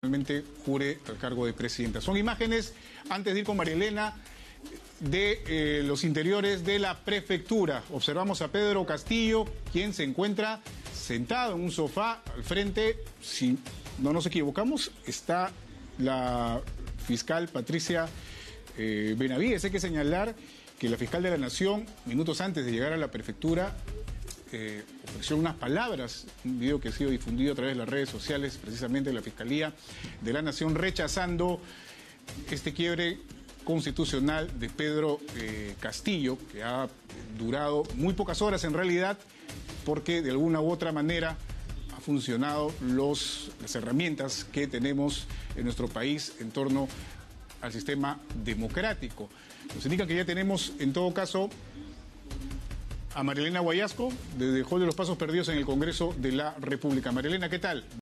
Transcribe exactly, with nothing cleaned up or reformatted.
Finalmente jure al cargo de presidenta. Son imágenes, antes de ir con María Elena, de eh, los interiores de la prefectura. Observamos a Pedro Castillo, quien se encuentra sentado en un sofá al frente. Si no nos equivocamos, está la fiscal Patricia eh, Benavides. Hay que señalar que la fiscal de la Nación, minutos antes de llegar a la prefectura, Eh, ofreció unas palabras, un video que ha sido difundido a través de las redes sociales, precisamente de la Fiscalía de la Nación, rechazando este quiebre constitucional de Pedro eh, Castillo, que ha durado muy pocas horas en realidad, porque de alguna u otra manera ha funcionado los, las herramientas que tenemos en nuestro país en torno al sistema democrático. Nos indican que ya tenemos, en todo caso, a María Elena Guayasco, desde el Hall de los Pasos Perdidos en el Congreso de la República. María Elena, ¿qué tal?